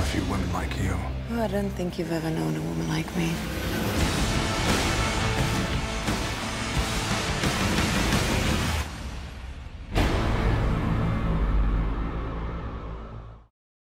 a few women like you. Oh, I don't think you've ever known a woman like me.